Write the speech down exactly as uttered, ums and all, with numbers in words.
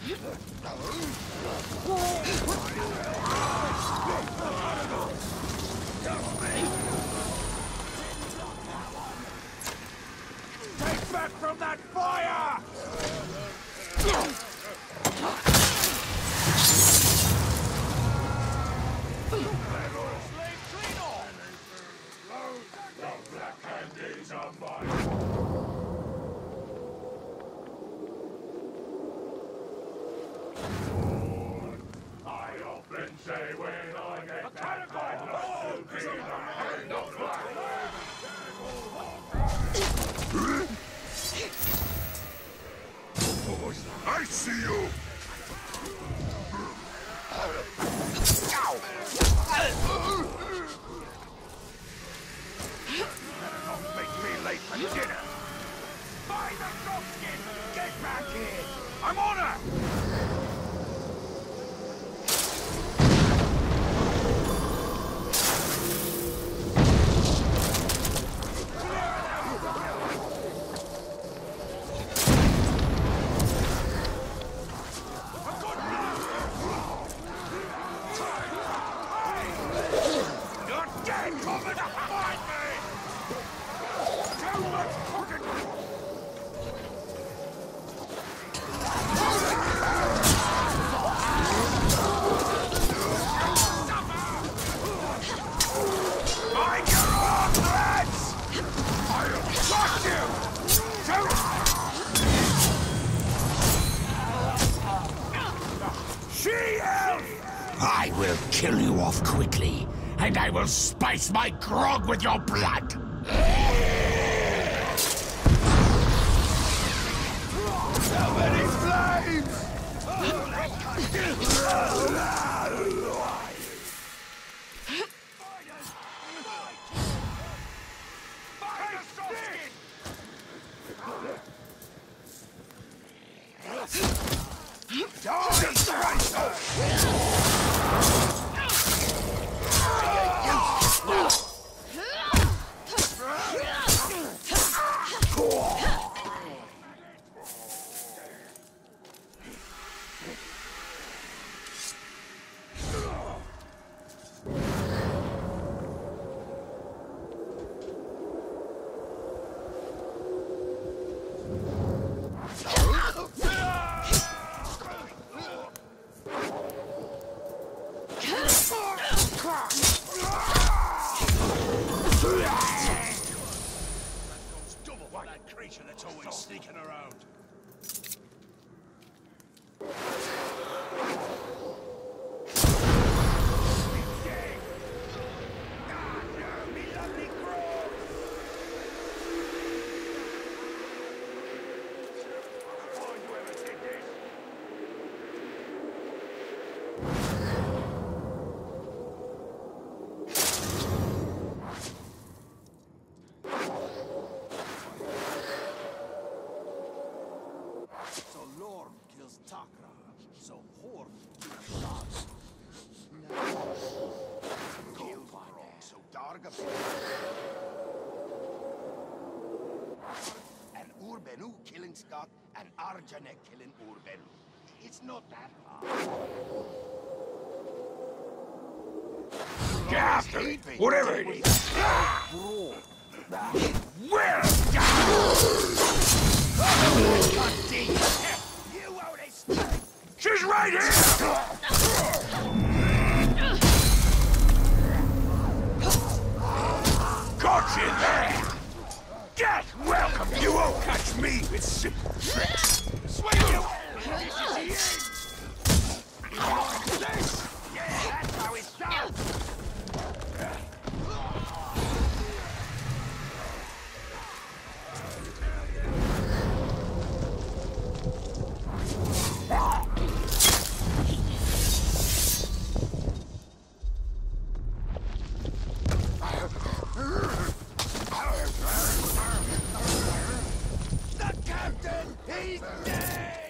Take back from that fire! Say when I get back, I'd love to be the hand of black. I see you! Don't make me late for dinner! By the dropskin! Get back here! I'm on her! I will kill you off quickly, and I will spice my grog with your blood! So many flames! That's always sneaking around. So Horn shots. Killed wrong, so Darga and Urbenu killing Scott and Arjanek killing Urbenu. It's not that hard. Get after it, whatever it is. Where? You won't escape. She's right here! Got you there! Get welcome! You won't catch me with simple tricks! Swing you! This is the end! This! Yeah, that's how it's done! The captain! He's dead!